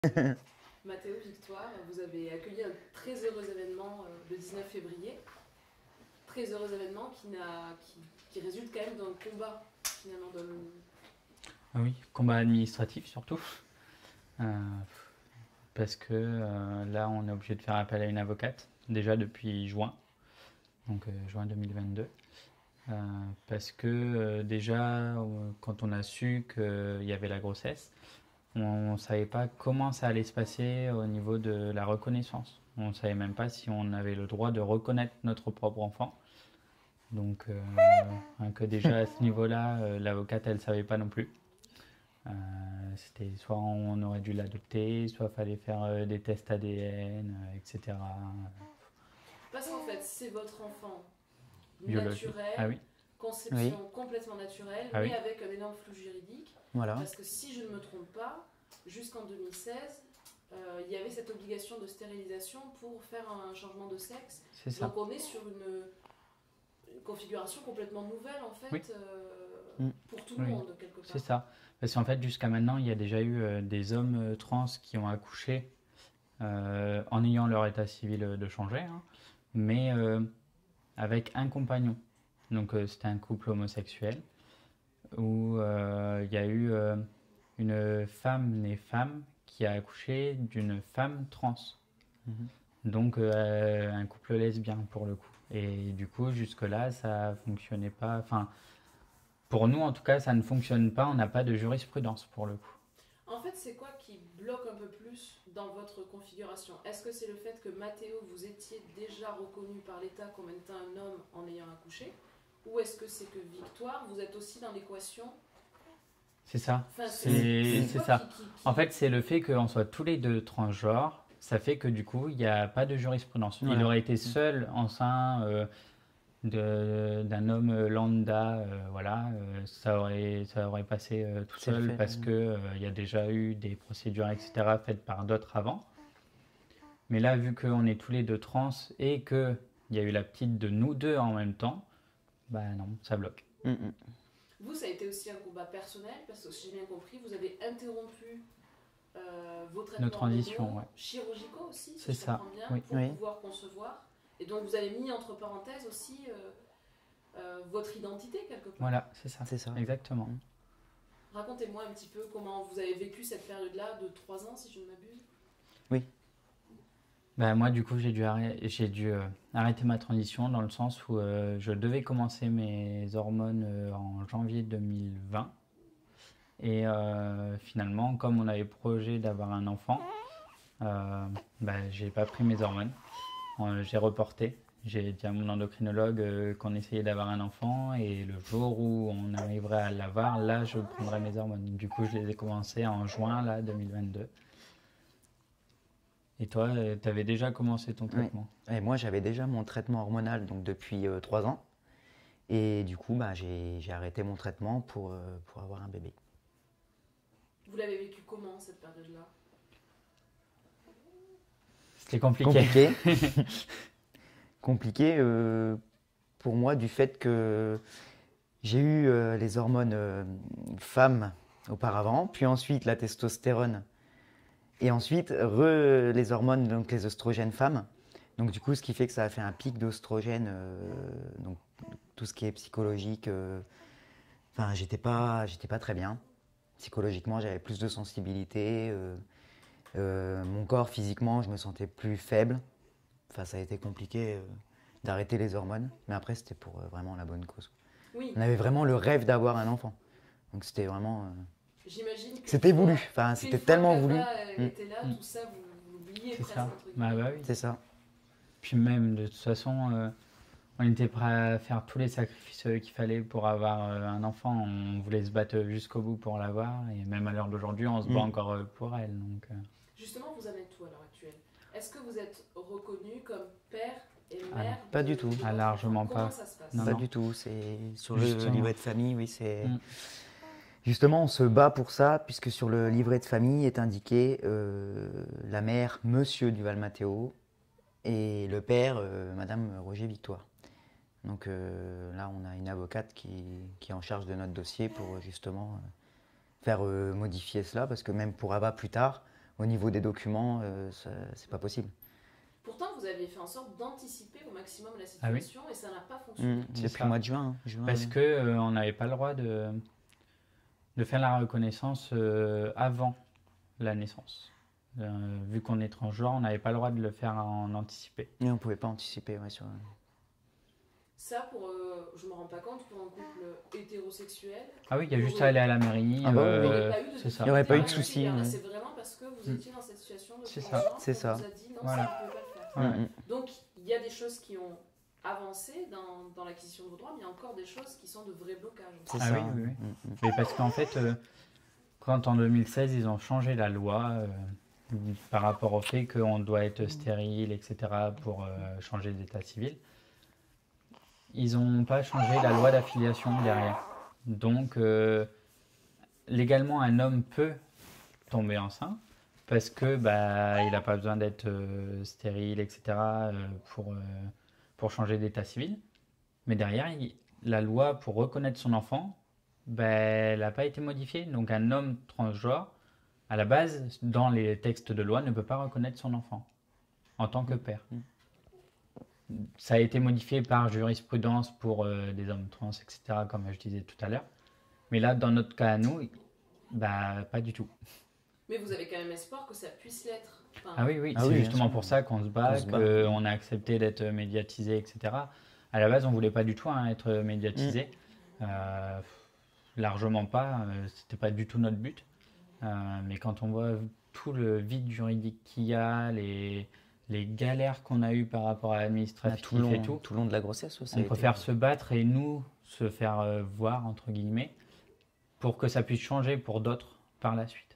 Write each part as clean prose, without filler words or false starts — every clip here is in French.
Mathéo, Victoire, vous avez accueilli un très heureux événement le 19 février. Très heureux événement qui résulte quand même d'un combat, finalement. Ah oui, combat administratif surtout. Euh, Parce que là, on est obligé de faire appel à une avocate, déjà depuis juin, donc juin 2022. Parce que déjà, quand on a su qu'il y avait la grossesse, on ne savait pas comment ça allait se passer au niveau de la reconnaissance. On ne savait même pas si on avait le droit de reconnaître notre propre enfant. Donc, rien que déjà à ce niveau-là, l'avocate, elle ne savait pas non plus. C'était soit on aurait dû l'adopter, soit il fallait faire des tests ADN, etc. Parce qu'en fait, c'est votre enfant Biologie. Ah naturel, oui, Oui, conception complètement naturelle, ah mais oui, avec un énorme flou juridique. voilà. Parce que si je ne me trompe pas, jusqu'en 2016, il y avait cette obligation de stérilisation pour faire un changement de sexe. c'est ça. Donc on est sur une configuration complètement nouvelle, en Oui. fait, Mm. pour tout le Oui, monde, quelque part. c'est ça. Parce qu'en fait, jusqu'à maintenant, il y a déjà eu des hommes trans qui ont accouché en ayant leur état civil de changer, hein, mais avec un compagnon. Donc c'était un couple homosexuel où il y a eu une femme née femme qui a accouché d'une femme trans. Mhm. Donc un couple lesbien pour le coup. Et du coup, jusque-là, ça fonctionnait pas. Enfin, pour nous, en tout cas, ça ne fonctionne pas. On n'a pas de jurisprudence pour le coup. En fait, c'est quoi qui bloque un peu plus dans votre configuration? Est-ce que c'est le fait que Mathéo, vous étiez déjà reconnu par l'État comme étant un homme en ayant accouché? Ou est-ce que c'est que Victoire, vous êtes aussi dans l'équation? C'est ça. Enfin, C'est quoi ça. En fait, c'est le fait qu'on soit tous les deux transgenres. Ça fait que du coup, il n'y a pas de jurisprudence. Il Voilà. aurait été seul enceint d'un homme lambda, voilà, ça aurait passé tout C'est le seul fait. parce que il y a déjà eu des procédures, etc., faites par d'autres avant. Mais là, vu qu'on est tous les deux trans et qu'il y a eu la petite de nous deux en même temps, bah non, ça bloque. Mm, mm. Vous, ça a été aussi un combat personnel, parce que si j'ai bien compris, vous avez interrompu vos Nos traitements transitions, hormonaux, ouais. chirurgicaux aussi, si C'est je ça. comprends bien, Oui. pour Oui. pouvoir concevoir. Et donc vous avez mis entre parenthèses aussi votre identité quelque part. Voilà, c'est ça. C'est ça. Exactement. Mm. Racontez-moi un petit peu comment vous avez vécu cette période-là de 3 ans, si je ne m'abuse. Oui. Bah, moi, du coup, j'ai dû arrêter ma transition dans le sens où je devais commencer mes hormones en janvier 2020. Et finalement, comme on avait projet d'avoir un enfant, bah, j'ai pas pris mes hormones. J'ai reporté. J'ai dit à mon endocrinologue qu'on essayait d'avoir un enfant et le jour où on arriverait à l'avoir, là, je prendrai mes hormones. Du coup, je les ai commencées en juin là, 2022. Et toi, tu avais déjà commencé ton Oui. traitement? Et moi, j'avais déjà mon traitement hormonal donc depuis 3 ans. Et du coup, bah, j'ai arrêté mon traitement pour avoir un bébé. Vous l'avez vécu comment cette période-là? C'était compliqué. Compliqué. Compliqué pour moi du fait que j'ai eu les hormones femmes auparavant, puis ensuite la testostérone, et ensuite les hormones, donc les oestrogènes femmes. Donc du coup, ce qui fait que ça a fait un pic d'oestrogène, donc tout ce qui est psychologique. Enfin, j'étais pas très bien. Psychologiquement, j'avais plus de sensibilité. Mon corps, physiquement, je me sentais plus faible. Enfin, ça a été compliqué d'arrêter les hormones. Mais après, c'était pour vraiment la bonne cause. Oui, On avait vraiment le rêve d'avoir un enfant. Donc c'était vraiment... j'imagine que c'était voulu. Enfin, c'était tellement voulu. était là, Mm. tout ça, vous l'oubliez C'est presque, ça. entre guillemets. Bah oui. C'est ça. Puis même, de toute façon, on était prêt à faire tous les sacrifices qu'il fallait pour avoir un enfant. On voulait se battre jusqu'au bout pour l'avoir. Et même à l'heure d'aujourd'hui, on se bat encore pour elle. Donc, Justement, vous en êtes où à l'heure actuelle? Est-ce que vous êtes reconnu comme père et Ah mère non, pas de- du tout. de Ah, votre largement enfant? Comment pas. ça se passe? Non, Pas non. du tout. C'est sur le Justement. livret de famille, oui, c'est... Mm. Justement, on se bat pour ça, puisque sur le livret de famille est indiqué la mère, Monsieur Duval-Mathéo, et le père, Madame Roger Victoire. Donc là, on a une avocate qui est en charge de notre dossier pour justement faire modifier cela, parce que même pour Abba plus tard, au niveau des documents, c'est pas possible. Pourtant, vous aviez fait en sorte d'anticiper au maximum la Ah oui. situation et ça n'a pas fonctionné. C'est Depuis ça. le mois de juin. Parce que on n'avait pas le droit de faire la reconnaissance avant la naissance. Vu qu'on est transgenre, on n'avait pas le droit de le faire en anticipé. Et on pouvait pas anticiper sur. Ça, je me rends pas compte, pour un couple hétérosexuel. Ah oui, il y a juste à aller à la mairie. Ah bah oui, il n'y aurait pas eu de c'est ça. Il y aurait pas eu de difficulté souci, particulière. ouais. C'est vraiment parce que vous étiez dans cette situation de C'est ça. transgenre C'est qu'on ça. vous a dit non, Voilà. ça, vous ne pouvez pas le faire. Ouais. Donc, il y a des choses qui ont avancé dans l'acquisition de vos droits, mais il y a encore des choses qui sont de vrais blocages. C'est Ah ça. oui, oui, oui. Mais parce qu'en fait, quand en 2016, ils ont changé la loi par rapport au fait qu'on doit être stérile, etc., pour changer d'état civil, ils n'ont pas changé la loi d'affiliation derrière. Donc, légalement, un homme peut tomber enceint parce que il n'a pas besoin d'être stérile, etc., pour changer d'état civil. Mais derrière, la loi pour reconnaître son enfant, elle n'a pas été modifiée. Donc un homme transgenre, à la base, dans les textes de loi, ne peut pas reconnaître son enfant en tant que père. Ça a été modifié par jurisprudence pour des hommes trans, etc., comme je disais tout à l'heure. Mais là, dans notre cas à nous, pas du tout. Mais vous avez quand même espoir que ça puisse l'être. Enfin, Ah oui, oui, Ah c'est oui, bien justement sûr. pour ça qu'on se bat, Qu'on se bat. qu'on a accepté d'être médiatisé, etc. À la base, on voulait pas du tout être médiatisé. Largement pas, c'était pas du tout notre but. Mais quand on voit tout le vide juridique qu'il y a, les galères qu'on a eues par rapport à l'administratif tout le et tout, long de la grossesse, ça a on été- préfère se battre et nous se faire voir, entre guillemets, pour que ça puisse changer pour d'autres par la suite.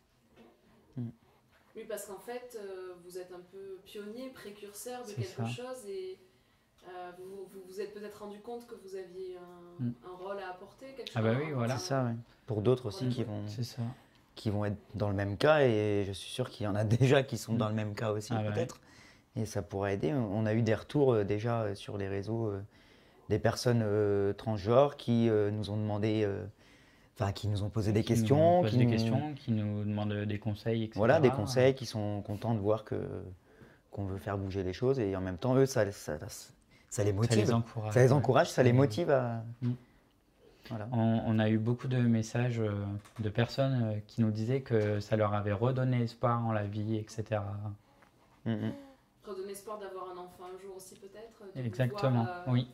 Oui, parce qu'en fait, vous êtes un peu pionnier, précurseur de C'est quelque ça. chose et vous vous êtes peut-être rendu compte que vous aviez un rôle à apporter, quelque chose. Ah bah oui, voilà. C'est ça, oui. Pour d'autres aussi C'est ça. qui vont être dans le même cas, et je suis sûr qu'il y en a déjà qui sont dans le même cas aussi, Ah ouais. peut-être. Et ça pourrait aider. On a eu des retours déjà sur les réseaux des personnes transgenres qui nous ont demandé, qui nous ont posé des questions. Qui nous demandent des conseils, etc. Voilà, des conseils, qui sont contents de voir qu'on veut faire bouger les choses, et en même temps, eux, ça les motive. Ça les encourage. Ça les encourage, ça les Mm. motive à. Mm. Voilà. On a eu beaucoup de messages de personnes qui nous disaient que ça leur avait redonné espoir en la vie, etc. Mm, mm. Redonner espoir d'avoir un enfant un jour aussi, peut-être. de Exactement, pouvoir, oui.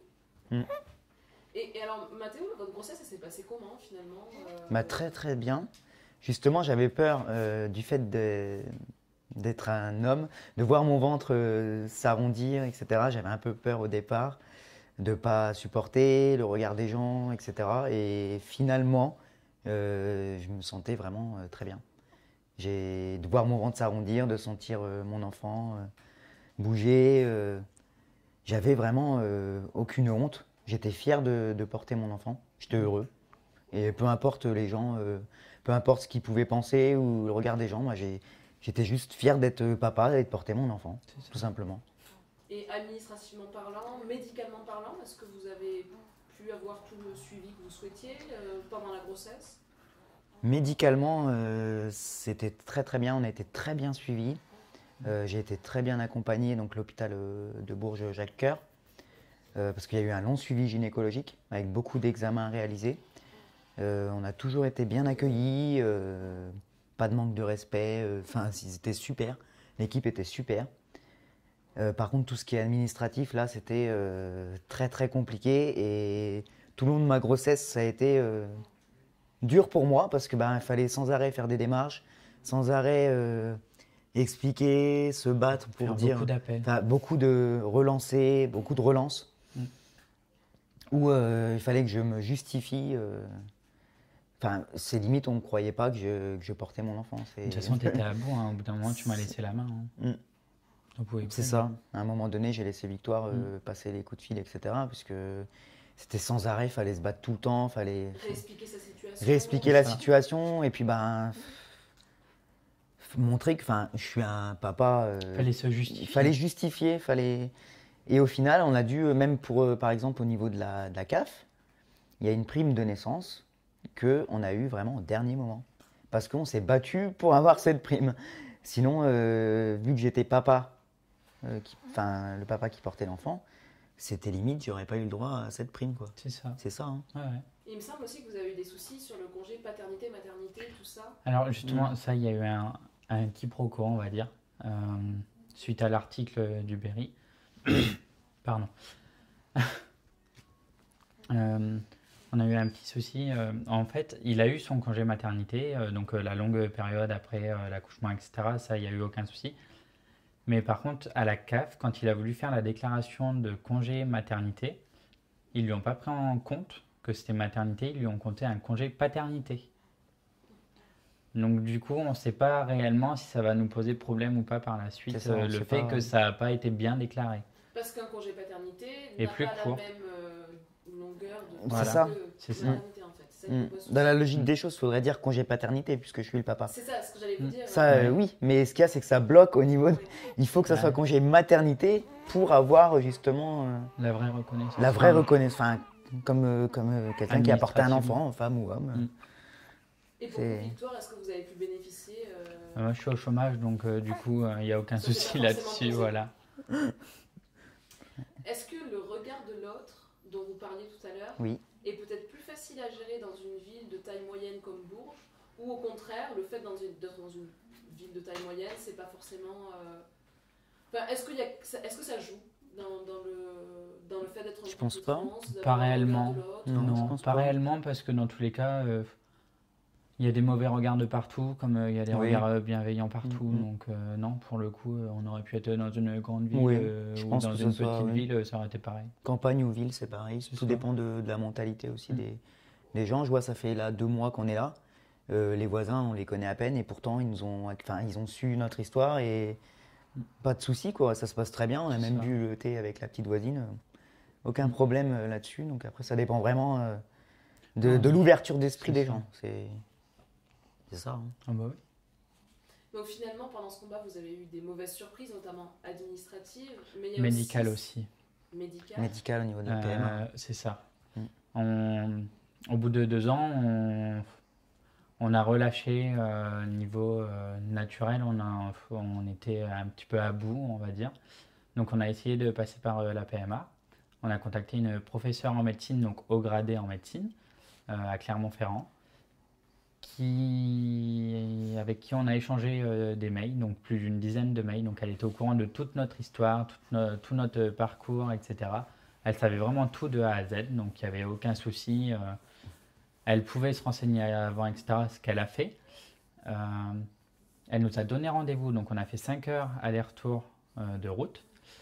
Et alors, Mathéo, votre grossesse, ça s'est passé comment finalement Très très bien. Justement, j'avais peur du fait d'être un homme, de voir mon ventre s'arrondir, etc. J'avais un peu peur au départ de ne pas supporter le regard des gens, etc. Et finalement, je me sentais vraiment très bien. De voir mon ventre s'arrondir, de sentir mon enfant bouger. J'avais vraiment aucune honte. J'étais fier de porter mon enfant. J'étais heureux. Et peu importe les gens, peu importe ce qu'ils pouvaient penser ou le regard des gens, moi j'étais juste fier d'être papa et de porter mon enfant, tout simplement. Et administrativement parlant, médicalement parlant, est-ce que vous avez pu avoir tout le suivi que vous souhaitiez pendant la grossesse? Médicalement, c'était très très bien, on a été très bien suivis. J'ai été très bien accompagné, donc l'hôpital de Bourges Jacques-Cœur, parce qu'il y a eu un long suivi gynécologique avec beaucoup d'examens réalisés. On a toujours été bien accueillis, pas de manque de respect, ils étaient super, l'équipe était super. Par contre, tout ce qui est administratif, là, c'était très très compliqué, et tout le long de ma grossesse, ça a été dur pour moi, parce que il fallait sans arrêt faire des démarches, sans arrêt expliquer, se battre pour Faire dire... beaucoup d'appels. Beaucoup de relancer, beaucoup de relances, où il fallait que je me justifie. C'est limite, on ne croyait pas que je portais mon enfant. De toute façon, tu étais à bout, hein. Au bout d'un moment, tu m'as laissé la main. Hein. On pouvait C'est plus. ça. À un moment donné, j'ai laissé Victoire passer les coups de fil, etc. Puisque c'était sans arrêt, il fallait se battre tout le temps, fallait Réexpliquer sa situation. réexpliquer la situation, et puis montrer que je suis un papa. Fallait se justifier. Il fallait justifier, Et au final, on a dû, même par exemple au niveau de la CAF, il y a une prime de naissance qu'on a eue vraiment au dernier moment. Parce qu'on s'est battu pour avoir cette prime. Sinon, vu que j'étais papa, le papa qui portait l'enfant, c'était limite, j'aurais pas eu le droit à cette prime, quoi. C'est ça. C'est ça, hein. Ouais. Il me semble aussi que vous avez eu des soucis sur le congé paternité, maternité, tout ça. Alors justement, ça, il y a eu un quiproquo, on va dire, suite à l'article du Berry. Pardon. On a eu un petit souci. En fait, il a eu son congé maternité, donc la longue période après l'accouchement, etc. Ça, il n'y a eu aucun souci. Mais par contre, à la CAF, quand il a voulu faire la déclaration de congé maternité, ils ne lui ont pas pris en compte que c'était maternité, ils lui ont compté un congé paternité. Donc du coup, on ne sait pas réellement si ça va nous poser problème ou pas par la suite, C'est ça, on le sait fait pas. que ça n'a pas été bien déclaré. Parce qu'un congé paternité Et n'a plus pas court. la même longueur de C'est ça. C'est ça. maternité en fait. C'est ça qui me pose Dans la souci. logique des choses, il faudrait dire congé paternité, puisque je suis le papa. C'est ça ce que j'allais vous dire. Ça, Ouais. oui, mais ce qu'il y a, c'est que ça bloque au niveau. Oui. Il faut que ça Ouais. soit congé maternité pour avoir justement La vraie reconnaissance. la vraie reconnaissance. Enfin, comme quelqu'un qui a porté un Administrativement. enfant, femme ou homme. Et pour vous, C'est- Victoire, est-ce que vous avez pu bénéficier Moi, je suis au chômage, donc du coup, il n'y a aucun Ça, c'est souci pas forcément là-dessus. posé. Voilà. Est-ce que le regard de l'autre, dont vous parliez tout à l'heure, Oui. est peut-être plus facile à gérer dans une ville de taille moyenne comme Bourges, ou au contraire, le fait d'être dans une ville de taille moyenne, c'est pas forcément. Enfin, est-ce que ça joue dans le fait d'être en Je pense petite pas. France, Pas d'avoir le regard réellement. de l'autre Non, je Non, pense pas pas. réellement, parce que dans tous les cas, il y a des mauvais regards de partout, comme il y a des Oui. regards bienveillants partout. Mhm. Donc non, pour le coup, on aurait pu être dans une grande ville Oui, je ou pense dans que une ce soit, petite oui. ville, ça aurait été pareil. Campagne ou ville, c'est pareil. C'est Tout ça. dépend de la mentalité aussi Mm. des gens. Je vois, ça fait là 2 mois qu'on est là. Les voisins, on les connaît à peine et pourtant ils ont su notre histoire et pas de souci, quoi. Ça se passe très bien. On a C'est même ça. bu le thé avec la petite voisine. Aucun problème là-dessus. Donc après, ça dépend vraiment de l'ouverture d'esprit C'est des ça. gens. C'est ça, hein. Ah bah oui. Donc finalement, pendant ce combat, vous avez eu des mauvaises surprises, notamment administratives, mais il y a Médical aussi. Médical. Médical au niveau de la PMA. C'est ça. Mm. Au bout de 2 ans, on a relâché niveau naturel. On était un petit peu à bout, on va dire. Donc on a essayé de passer par la PMA. On a contacté une professeure en médecine, donc haut gradé en médecine, à Clermont-Ferrand, avec qui on a échangé des mails, donc plus d'une dizaine de mails. Donc elle était au courant de toute notre histoire, tout notre parcours, etc. Elle savait vraiment tout de A à Z, donc il n'y avait aucun souci. Elle pouvait se renseigner avant, etc., ce qu'elle a fait. Elle nous a donné rendez-vous, donc on a fait 5 heures aller-retour de route.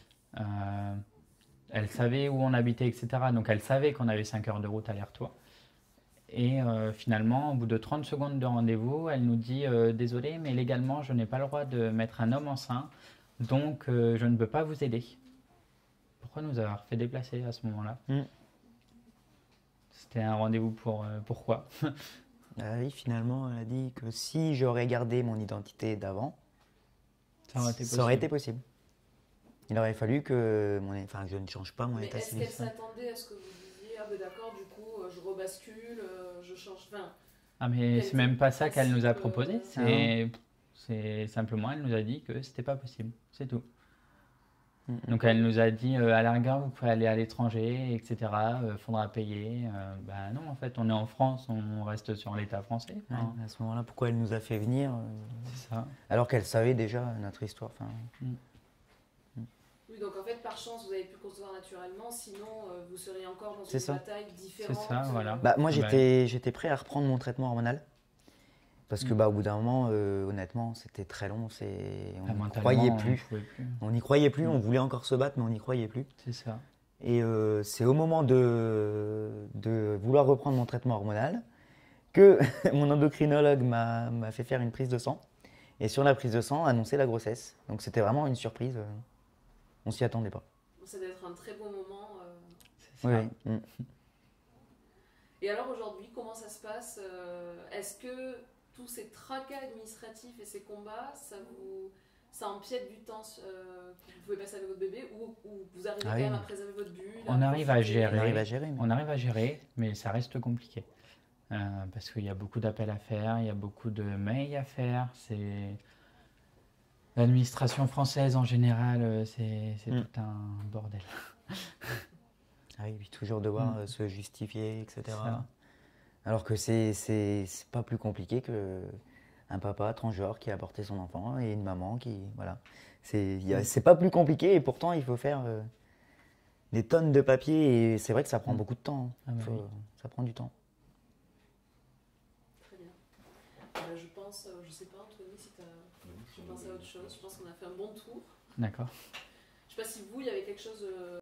Elle savait où on habitait, etc., donc elle savait qu'on avait 5 heures de route aller-retour. Et finalement, au bout de 30 secondes de rendez-vous, elle nous dit désolé, mais légalement, je n'ai pas le droit de mettre un homme enceint, donc je ne peux pas vous aider. Pourquoi nous avoir fait déplacer à ce moment-là? C'était un rendez-vous pour pourquoi? Ah oui, finalement, elle a dit que si j'aurais gardé mon identité d'avant, Ça aurait été ça aurait possible. été possible. Il aurait fallu que, que je ne change pas mon Mais état est-ce civil. qu'elle s'attendait à ce que vous disiez ah ben d'accord, du coup, je rebascule, je change. Enfin, Ah mais Elle c'est même pas ça qu'elle nous a principe, proposé, c'est simplement elle nous a dit que c'était pas possible, c'est tout. Donc elle nous a dit à la rigueur vous pouvez aller à l'étranger, etc. Faudra payer. Bah non en fait on est en France, on reste sur l'État français. Ouais, Enfin, à ce moment-là, pourquoi elle nous a fait venir c'est ça. alors qu'elle savait déjà notre histoire. Enfin, oui, donc en fait, par chance, vous avez pu concevoir naturellement, sinon vous seriez encore dans C'est une ça. bataille différente. C'est ça, voilà. bah, moi, Ouais. j'étais prêt à reprendre mon traitement hormonal. Parce que au bout d'un moment, honnêtement, c'était très long. On n'y Mentalement, croyait on plus. pouvait plus. On n'y croyait plus. On voulait encore se battre, mais on n'y croyait plus. C'est ça. Et c'est au moment de vouloir reprendre mon traitement hormonal que mon endocrinologue m'a fait faire une prise de sang. Et sur la prise de sang, annoncer la grossesse. Donc c'était vraiment une surprise. On s'y attendait pas. Ça doit être un très beau moment. C'est ça. Oui. Et alors aujourd'hui, comment ça se passe Est-ce que tous ces tracas administratifs et ces combats, ça empiète du temps que vous pouvez passer avec votre bébé ou vous arrivez quand oui. même à préserver votre bulle On arrive à profiter gérer. On arrive à gérer. mais- On arrive à gérer, mais ça reste compliqué. Parce qu'il y a beaucoup d'appels à faire, il y a beaucoup de mails à faire. L'administration française en général, c'est tout un bordel. Ah oui, puis toujours devoir se justifier, etc. Ça. Alors que c'est pas plus compliqué que un papa transgenre qui a porté son enfant et une maman qui. Voilà. C'est pas plus compliqué et pourtant il faut faire des tonnes de papier et c'est vrai que ça prend beaucoup de temps. Ah bah oui. Ça prend du temps. Très bien. Je pense, je sais pas Anthony si tu penses à autre chose. Je pense qu'on a fait un bon tour. D'accord. Je sais pas si vous, il y avait quelque chose